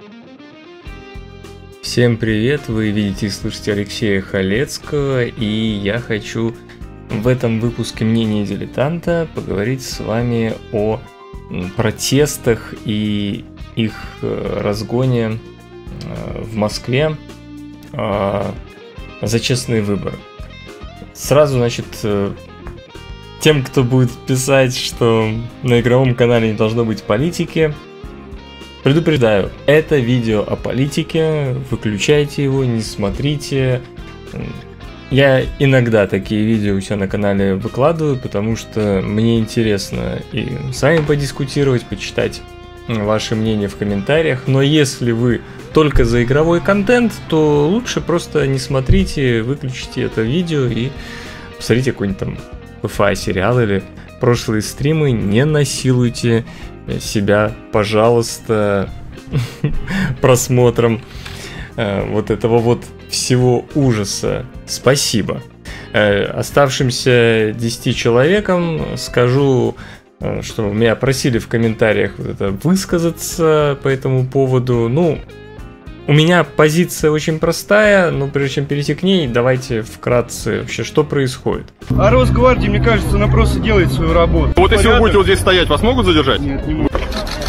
Всем привет, вы видите и слышите Алексея Халецкого, и я хочу в этом выпуске «Мнения дилетанта» поговорить с вами о протестах и их разгоне в Москве за честные выборы. Сразу, значит, тем, кто будет писать, что на игровом канале не должно быть политики, предупреждаю, это видео о политике, выключайте его, не смотрите. Я иногда такие видео у себя на канале выкладываю, потому что мне интересно и с вами подискутировать, почитать ваши мнения в комментариях. Но если вы только за игровой контент, то лучше просто не смотрите, выключите это видео и посмотрите какой-нибудь там ПФА-сериал или прошлые стримы, не насилуйте себя, пожалуйста, просмотром вот этого вот всего ужаса. Спасибо. Оставшимся 10 человекам скажу, что меня просили в комментариях вот это высказаться по этому поводу. Ну, у меня позиция очень простая, но прежде чем перейти к ней, давайте вкратце вообще, что происходит. А Росгвардия, мне кажется, она просто делает свою работу. Вот если вы будете вот здесь стоять, вас могут задержать? Нет, не могут.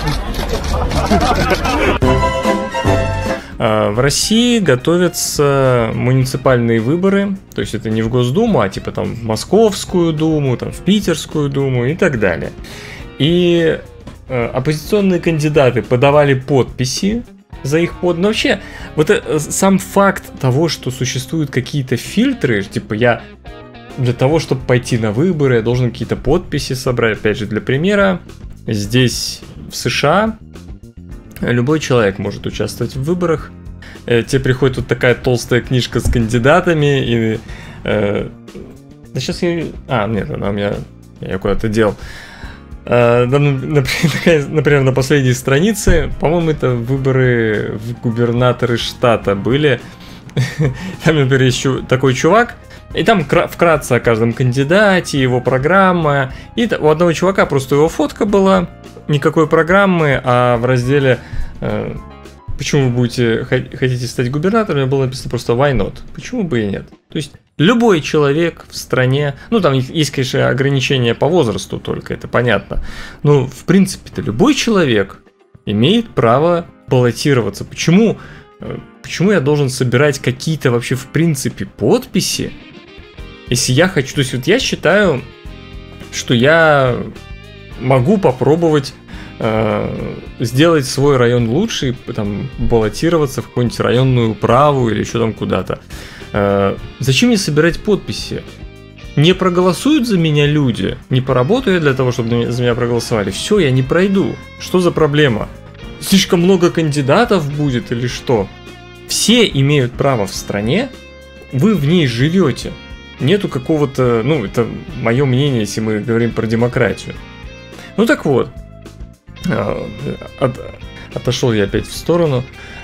В России готовятся муниципальные выборы, то есть это не в Госдуму, а типа там в Московскую Думу, там в Питерскую Думу и так далее. И оппозиционные кандидаты подавали подписи за их под... Но вообще, вот сам факт того, что существуют какие-то фильтры, типа я для того, чтобы пойти на выборы, я должен какие-то подписи собрать. Опять же, для примера, здесь в США любой человек может участвовать в выборах. Тебе приходит вот такая толстая книжка с кандидатами, и... да сейчас я... нет, она у меня... Я ее куда-то дел. Например, на последней странице, по-моему, это выборы в губернаторы штата были. Там, например, есть такой чувак, и там вкратце о каждом кандидате, его программа. И у одного чувака просто его фотка была, никакой программы, а в разделе «Почему вы хотите стать губернатором?» было написано просто «Why not?» Почему бы и нет? То есть любой человек в стране, ну там есть, конечно, ограничения по возрасту только, это понятно, но в принципе-то любой человек имеет право баллотироваться. Почему я должен собирать какие-то вообще в принципе подписи, если я хочу? То есть вот я считаю, что я могу попробовать сделать свой район лучше, там баллотироваться в какую-нибудь районную управу или еще там куда-то. Зачем мне собирать подписи? Не проголосуют за меня люди, не поработаю я для того, чтобы за меня проголосовали. Все, я не пройду. Что за проблема? Слишком много кандидатов будет или что? Все имеют право в стране, вы в ней живете. Нету какого-то, ну, это мое мнение, если мы говорим про демократию. Ну так вот, отошел я опять в сторону.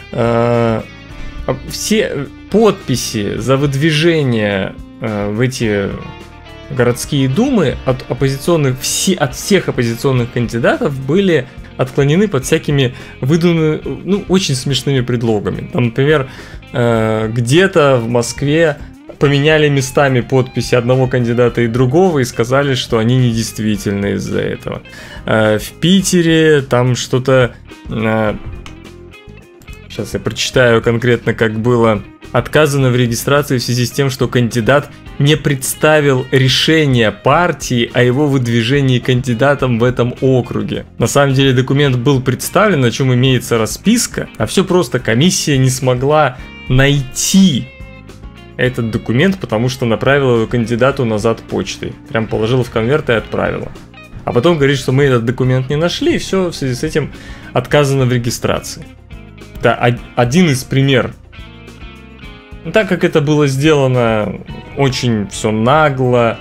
Все подписи за выдвижение в эти городские думы от всех оппозиционных кандидатов были отклонены под всякими выдуманными, ну, очень смешными предлогами. Там, например, где-то в Москве поменяли местами подписи одного кандидата и другого и сказали, что они недействительны из-за этого. В Питере там что-то... Сейчас я прочитаю конкретно, как было. Отказано в регистрации в связи с тем, что кандидат не представил решение партии о его выдвижении кандидатом в этом округе. На самом деле документ был представлен, на чем имеется расписка, а все просто комиссия не смогла найти этот документ, потому что направила его кандидату назад почтой. Прям положила в конверт и отправила. А потом говорит, что мы этот документ не нашли, и все, в связи с этим отказано в регистрации. Это один из примеров. Так как это было сделано очень все нагло,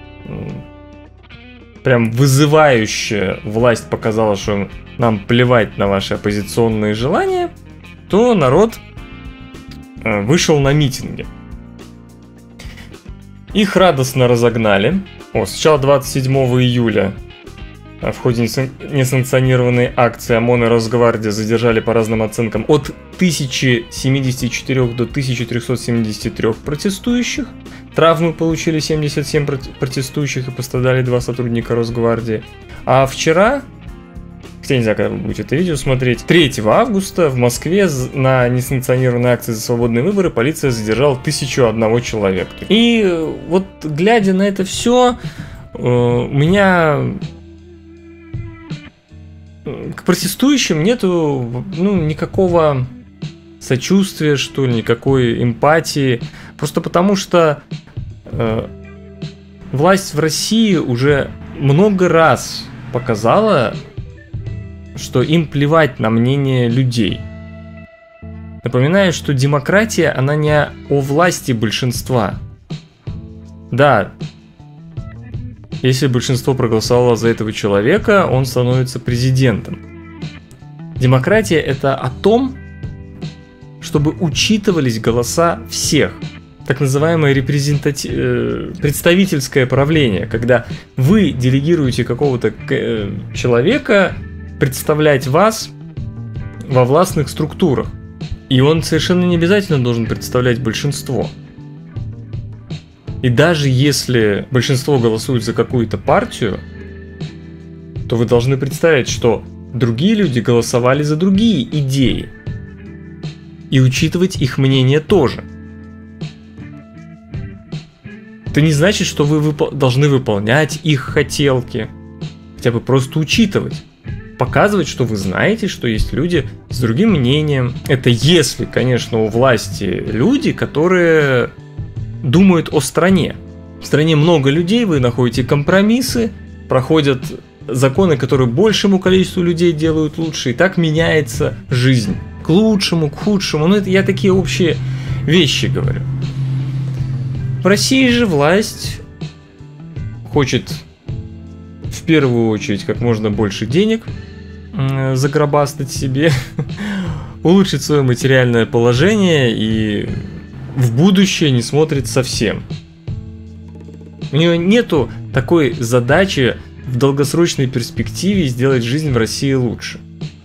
прям вызывающе, власть показала, что нам плевать на ваши оппозиционные желания, то народ вышел на митинги. Их радостно разогнали. Сначала 27 июля В ходе несанкционированной акции ОМОН и Росгвардия задержали по разным оценкам от 1074 до 1373 протестующих. Травмы получили 77 протестующих и пострадали 2 сотрудника Росгвардии. А вчера, хотя не знаю, когда вы будете это видео смотреть, 3 августа в Москве на несанкционированной акции за свободные выборы полиция задержала 1001 человека. И вот глядя на это все, у меня к протестующим нету никакого сочувствия, что ли, никакой эмпатии. Просто потому что власть в России уже много раз показала, что им плевать на мнение людей. Напоминаю, что демократия, она не о власти большинства. Да, если большинство проголосовало за этого человека, он становится президентом. Демократия — это о том, чтобы учитывались голоса всех. Так называемое представительское правление, когда вы делегируете какого-то человека представлять вас во властных структурах. И он совершенно не обязательно должен представлять большинство. И даже если большинство голосует за какую-то партию, то вы должны представить, что другие люди голосовали за другие идеи. И учитывать их мнение тоже. Это не значит, что вы должны выполнять их хотелки. Хотя бы просто учитывать. Показывать, что вы знаете, что есть люди с другим мнением. Это если, конечно, у власти люди, которые думают о стране. В стране много людей, вы находите компромиссы, проходят законы, которые большему количеству людей делают лучше, и так меняется жизнь. К лучшему, к худшему. Ну, это я такие общие вещи говорю. В России же власть хочет в первую очередь как можно больше денег загробастать себе, улучшить свое материальное положение и в будущее не смотрит совсем. У нее нету такой задачи в долгосрочной перспективе сделать жизнь в России лучше.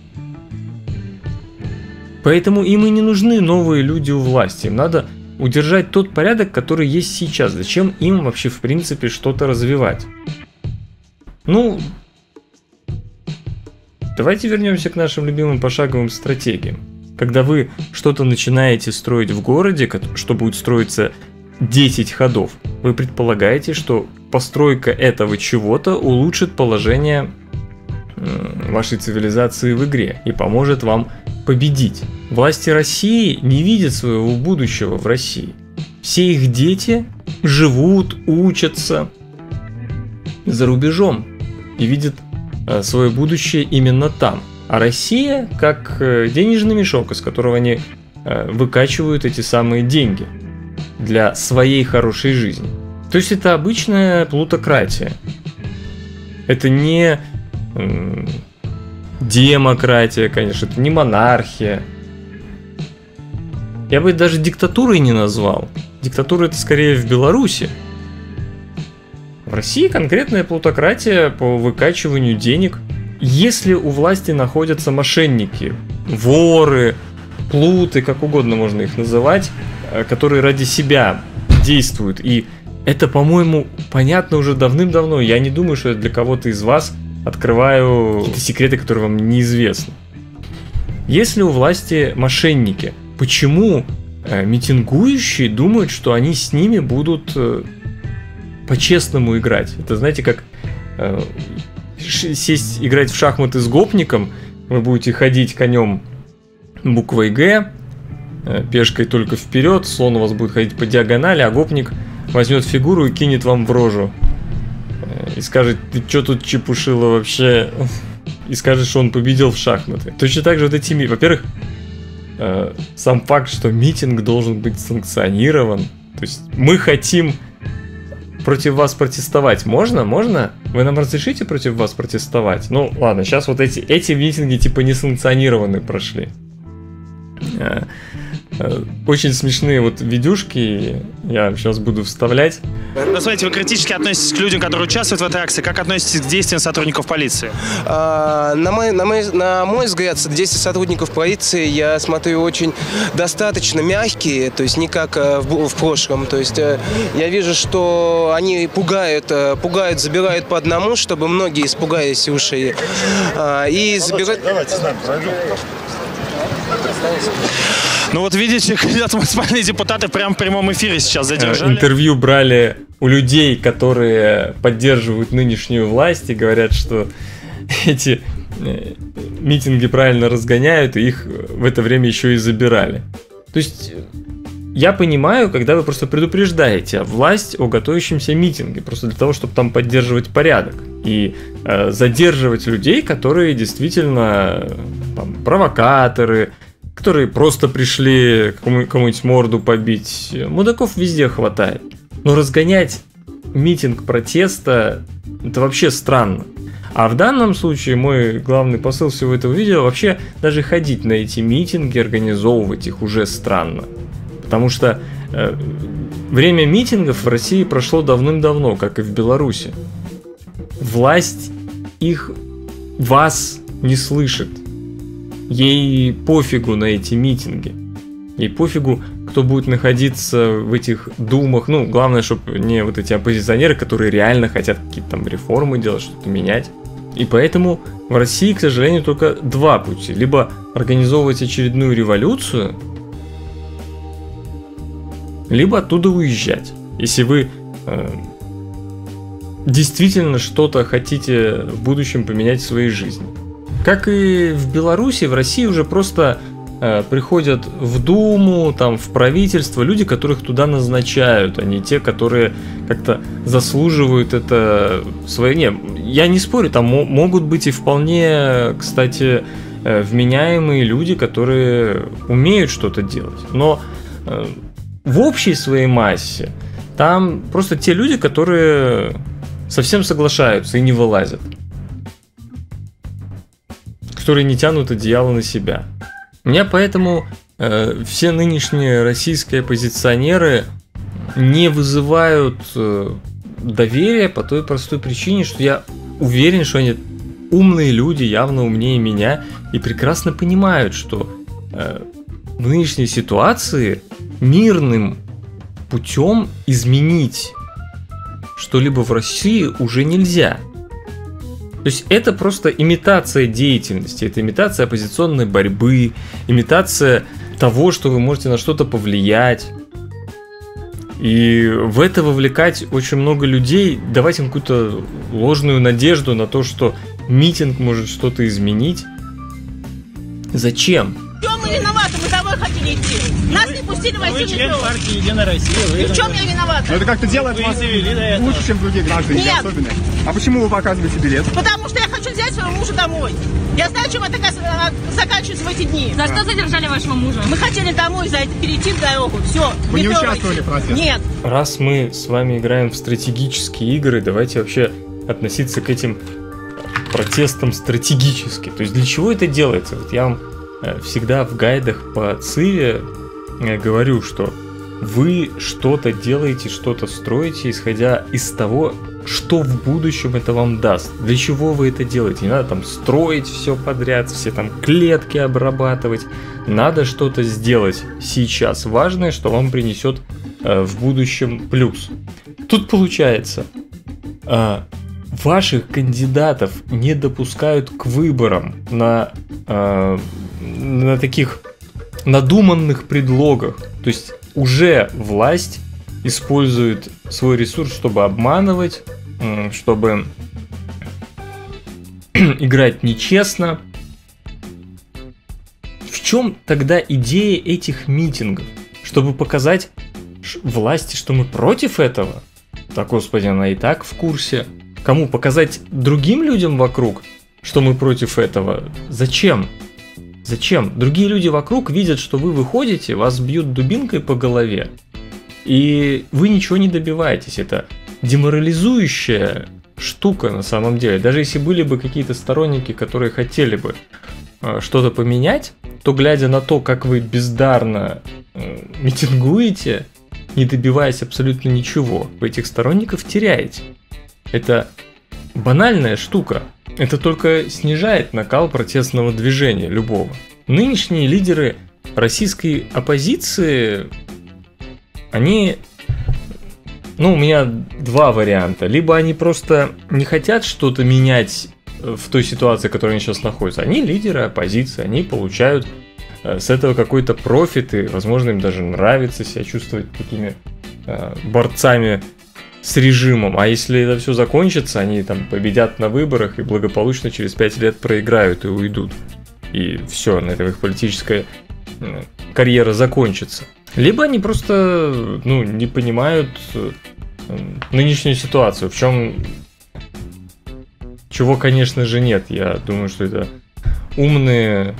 Поэтому им и не нужны новые люди у власти. Им надо удержать тот порядок, который есть сейчас. Зачем им вообще в принципе что-то развивать? Ну, давайте вернемся к нашим любимым пошаговым стратегиям. Когда вы что-то начинаете строить в городе, что будет строиться 10 ходов, вы предполагаете, что постройка этого чего-то улучшит положение вашей цивилизации в игре и поможет вам победить. Власти России не видят своего будущего в России. Все их дети живут, учатся за рубежом и видят свое будущее именно там. А Россия как денежный мешок, из которого они выкачивают эти самые деньги для своей хорошей жизни. То есть это обычная плутократия. Это не демократия, конечно, это не монархия. Я бы даже диктатурой не назвал. Диктатура — это скорее в Беларуси. В России конкретная плутократия по выкачиванию денег. Если у власти находятся мошенники, воры, плуты, как угодно можно их называть, которые ради себя действуют, и это, по-моему, понятно уже давным-давно, я не думаю, что я для кого-то из вас открываю какие-то секреты, которые вам неизвестны. Если у власти мошенники, почему митингующие думают, что они с ними будут по-честному играть? Это, знаете, как сесть играть в шахматы с гопником, вы будете ходить конем буквой «Г», пешкой только вперед, слон у вас будет ходить по диагонали, а гопник возьмет фигуру и кинет вам в рожу. И скажет: ты чё тут чепушила вообще? И скажет, что он победил в шахматы. Точно так же вот эти... Во-первых, сам факт, что митинг должен быть санкционирован. То есть мы хотим против вас протестовать. Можно? Можно? Вы нам разрешите против вас протестовать? Ну, ладно, сейчас вот эти митинги типа несанкционированные прошли. очень смешные вот видюшки, я сейчас буду вставлять. Ну, смотрите, вы критически относитесь к людям, которые участвуют в этой акции. Как относитесь к действиям сотрудников полиции? На мой взгляд, действия сотрудников полиции, я смотрю, очень достаточно мягкие, то есть не как в прошлом. То есть я вижу, что они пугают, забирают по одному, чтобы многие испугались и ушли. И забирают... Давайте с нами пройдем. Ну вот видите, муниципальные депутаты прямо в прямом эфире сейчас задержали. Интервью брали у людей, которые поддерживают нынешнюю власть и говорят, что эти митинги правильно разгоняют, и их в это время еще и забирали. То есть я понимаю, когда вы просто предупреждаете власть о готовящемся митинге, просто для того, чтобы там поддерживать порядок и задерживать людей, которые действительно там, провокаторы, которые просто пришли кому-нибудь морду побить. Мудаков везде хватает. Но разгонять митинг протеста — это вообще странно. А в данном случае мой главный посыл всего этого видео — вообще даже ходить на эти митинги, организовывать их уже странно. Потому что время митингов в России прошло давным-давно, как и в Беларуси. Власть вас не слышит. Ей пофигу на эти митинги. Ей пофигу, кто будет находиться в этих думах. Ну, главное, чтобы не вот эти оппозиционеры, которые реально хотят какие-то там реформы делать, что-то менять. И поэтому в России, к сожалению, только два пути. Либо организовывать очередную революцию, либо оттуда уезжать. Если вы действительно что-то хотите в будущем поменять в своей жизни. Как и в Беларуси, в России уже просто приходят в Думу, там, в правительство люди, которых туда назначают, а не те, которые как-то заслуживают это свои. Не, я не спорю, там могут быть и вполне, кстати, вменяемые люди, которые умеют что-то делать. Но в общей своей массе там просто те люди, которые совсем соглашаются и не вылазят, которые не тянут одеяло на себя. Меня поэтому все нынешние российские оппозиционеры не вызывают доверия по той простой причине, что я уверен, что они умные люди, явно умнее меня, и прекрасно понимают, что в нынешней ситуации мирным путем изменить что-либо в России уже нельзя. То есть это просто имитация деятельности, это имитация оппозиционной борьбы, имитация того, что вы можете на что-то повлиять. И в это вовлекать очень много людей, давать им какую-то ложную надежду на то, что митинг может что-то изменить. Зачем? В чем мы виноваты? Мы домой хотели идти. Нас не пустили войти в метро. Вы член партии «Единая Россия». И в чем я виновата? Но это как-то делает вас лучше, чем другие граждане, нет. Особенно. А почему вы показываете билет? Потому что я хочу взять своего мужа домой. Я знаю, чем это заканчивается в эти дни. За что задержали вашего мужа? Мы хотели домой перейти дорогу. Все. Вы не участвовали в протесте? Нет. Раз мы с вами играем в стратегические игры, давайте вообще относиться к этим протестам стратегически. То есть для чего это делается? Вот я вам всегда в гайдах по ЦИВе говорю, что вы что-то делаете, что-то строите, исходя из того, что в будущем это вам даст. Для чего вы это делаете? Не надо там строить все подряд, все там клетки обрабатывать. Надо что-то сделать сейчас важное, что вам принесет в будущем плюс. Тут получается, ваших кандидатов не допускают к выборам на таких надуманных предлогах. То есть уже власть использует свой ресурс, чтобы обманывать, чтобы играть нечестно. В чем тогда идея этих митингов? Чтобы показать власти, что мы против этого? Так, господи, она и так в курсе. Кому? Показать другим людям вокруг, что мы против этого? Зачем? Зачем? Другие люди вокруг видят, что вы выходите, вас бьют дубинкой по голове, и вы ничего не добиваетесь. Это деморализующая штука на самом деле. Даже если были бы какие-то сторонники, которые хотели бы что-то поменять, то, глядя на то, как вы бездарно митингуете, не добиваясь абсолютно ничего, вы этих сторонников теряете. Это банальная штука. Это только снижает накал протестного движения любого. Нынешние лидеры российской оппозиции, они... Ну, у меня два варианта. Либо они просто не хотят что-то менять в той ситуации, в которой они сейчас находятся. Они лидеры оппозиции, они получают с этого какой-то профит, и, возможно, им даже нравится себя чувствовать такими борцами с режимом. А если это все закончится, они там победят на выборах и благополучно через 5 лет проиграют и уйдут. И все, на этом их политическая карьера закончится. Либо они просто, не понимают нынешнюю ситуацию, в чем... Чего, конечно же, нет. Я думаю, что это умные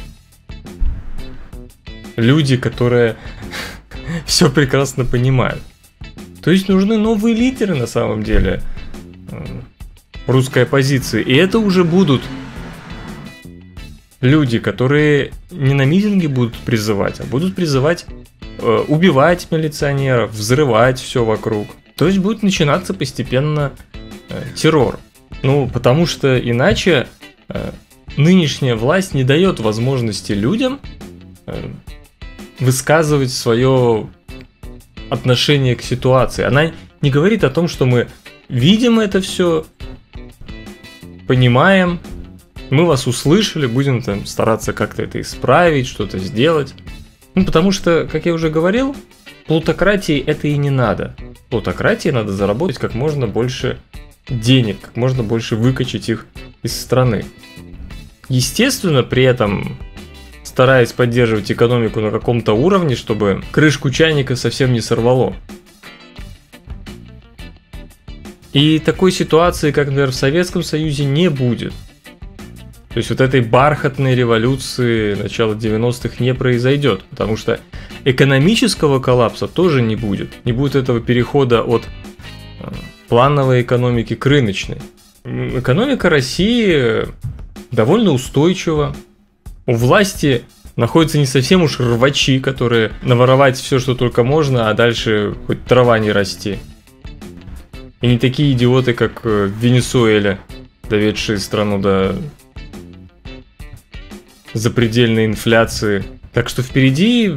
люди, которые все прекрасно понимают. То есть нужны новые лидеры на самом деле русской оппозиции. И это уже будут люди, которые не на митинги будут призывать, а будут призывать убивать милиционеров, взрывать все вокруг. То есть будет начинаться постепенно террор. Потому что иначе нынешняя власть не дает возможности людям высказывать свое отношение к ситуации. Она не говорит о том, что мы видим это все, понимаем, мы вас услышали, будем там стараться как-то это исправить, что-то сделать. Потому что, как я уже говорил, плутократии это и не надо. Плутократии надо заработать как можно больше денег, как можно больше выкачать их из страны. Естественно, при этом стараясь поддерживать экономику на каком-то уровне, чтобы крышку чайника совсем не сорвало. И такой ситуации, как, например, в Советском Союзе, не будет. То есть вот этой бархатной революции начала 90-х не произойдет, потому что экономического коллапса тоже не будет. Не будет этого перехода от плановой экономики к рыночной. Экономика России довольно устойчива. У власти находятся не совсем уж рвачи, которые наворовать все, что только можно, а дальше хоть трава не расти. И не такие идиоты, как в Венесуэле, доведшие страну до запредельной инфляции. Так что впереди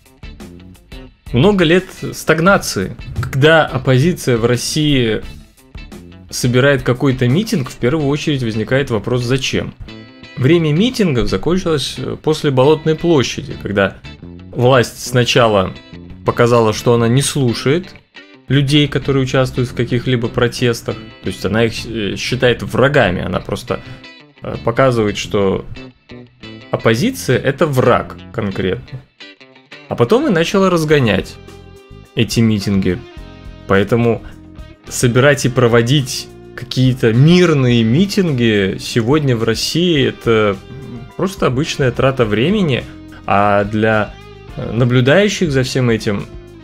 много лет стагнации. Когда оппозиция в России собирает какой-то митинг, в первую очередь возникает вопрос «зачем?». Время митингов закончилось после Болотной площади, когда власть сначала показала, что она не слушает людей, которые участвуют в каких-либо протестах, то есть она их считает врагами, она просто показывает, что оппозиция – это враг конкретно. А потом и начала разгонять эти митинги. Поэтому собирать и проводить какие-то мирные митинги сегодня в России – это просто обычная трата времени, а для наблюдающих за всем этим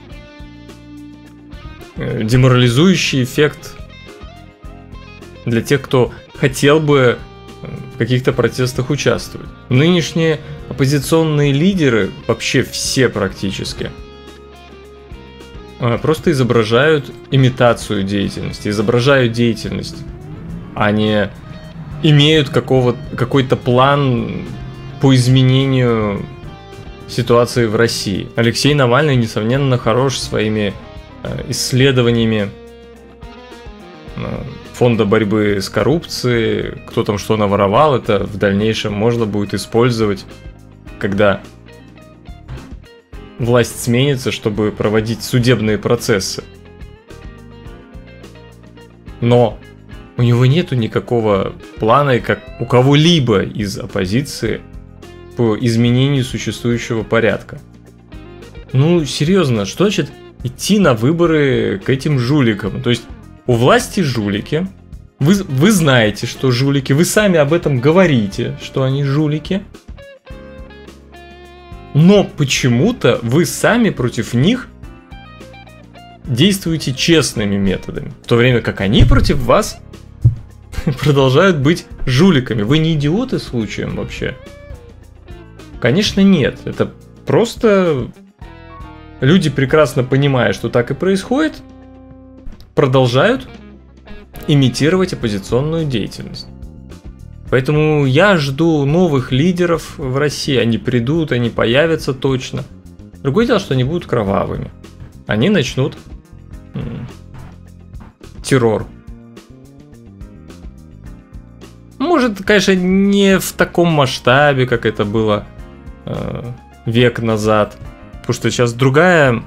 деморализующий эффект для тех, кто хотел бы в каких-то протестах участвовать. Нынешние оппозиционные лидеры, вообще все практически, просто изображают имитацию деятельности, изображают деятельность, а не имеют какой-то план по изменению ситуации в России. Алексей Навальный, несомненно, хорош своими исследованиями фонда борьбы с коррупцией, кто там что наворовал, это в дальнейшем можно будет использовать, когда власть сменится, чтобы проводить судебные процессы. Но у него нету никакого плана, как у кого-либо из оппозиции, по изменению существующего порядка. Серьезно, что значит идти на выборы к этим жуликам? То есть у власти жулики, вы знаете, что жулики, вы сами об этом говорите, что они жулики, но почему-то вы сами против них действуете честными методами, в то время как они против вас продолжают быть жуликами. Вы не идиоты случаем вообще? Конечно, нет. Это просто люди, прекрасно понимая, что так и происходит, продолжают имитировать оппозиционную деятельность. Поэтому я жду новых лидеров в России. Они придут, они появятся точно. Другое дело, что они будут кровавыми. Они начнут террор. Может, конечно, не в таком масштабе, как это было век назад. Потому что сейчас другой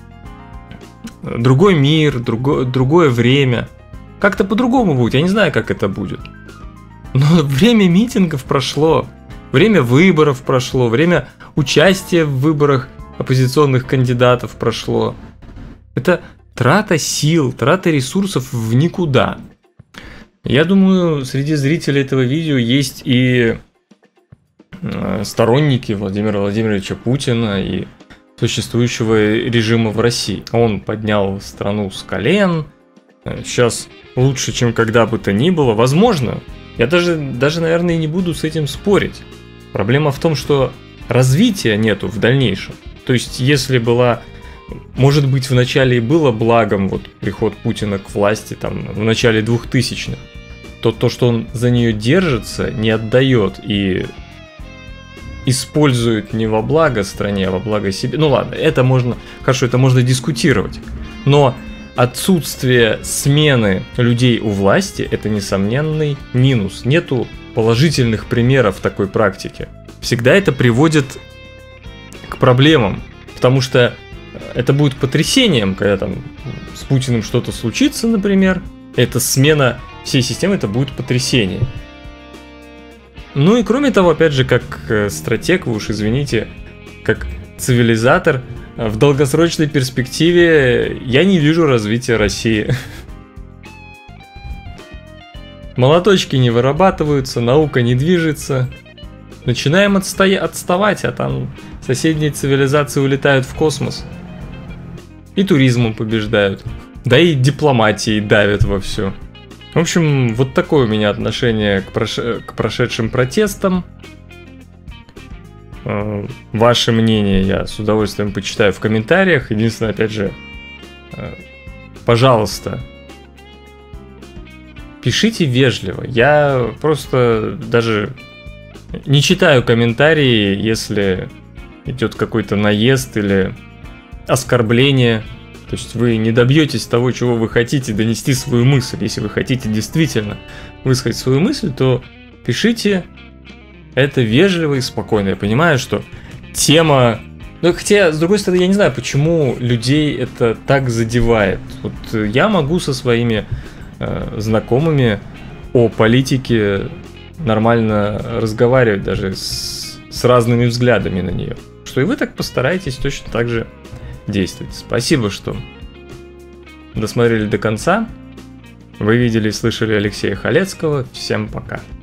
мир, другое время. Как-то по-другому будет. Я не знаю, как это будет. Но время митингов прошло. Время выборов прошло. Время участия в выборах оппозиционных кандидатов прошло. Это трата сил, трата ресурсов в никуда. Я думаю, среди зрителей этого видео есть и сторонники Владимира Владимировича Путина и существующего режима в России. Он поднял страну с колен. Сейчас лучше, чем когда бы то ни было. Возможно, я даже, наверное, и не буду с этим спорить. Проблема в том, что развития нету в дальнейшем. То есть, если была... Может быть, в начале и было благом вот приход Путина к власти там, в начале 2000-х, то, что он за нее держится, не отдает и использует не во благо стране, а во благо себе. Ну ладно, это можно дискутировать. Но отсутствие смены людей у власти – это несомненный минус. Нету положительных примеров такой практики. Всегда это приводит к проблемам, потому что это будет потрясением, когда там с Путиным что-то случится, например. Это смена всей системы, это будет потрясение. Ну и кроме того, опять же, как стратег, вы уж извините, как цивилизатор, в долгосрочной перспективе я не вижу развития России. Молоточки не вырабатываются, наука не движется. Начинаем отставать, а там соседние цивилизации улетают в космос. И туризмом побеждают. Да и дипломатией давят во все. В общем, вот такое у меня отношение к прошедшим протестам. Ваше мнение я с удовольствием почитаю в комментариях. Единственное, опять же, пожалуйста, пишите вежливо. Я просто даже не читаю комментарии, если идет какой-то наезд или оскорбление. То есть вы не добьетесь того, чего вы хотите, донести свою мысль. Если вы хотите действительно высказать свою мысль, то пишите это вежливо и спокойно. Я понимаю, что тема... Ну, хотя, с другой стороны, я не знаю, почему людей это так задевает. Вот я могу со своими знакомыми о политике нормально разговаривать, даже с разными взглядами на нее. Что и вы так постарайтесь точно так же действовать. Спасибо, что досмотрели до конца. Вы видели и слышали Алексея Халецкого. Всем пока.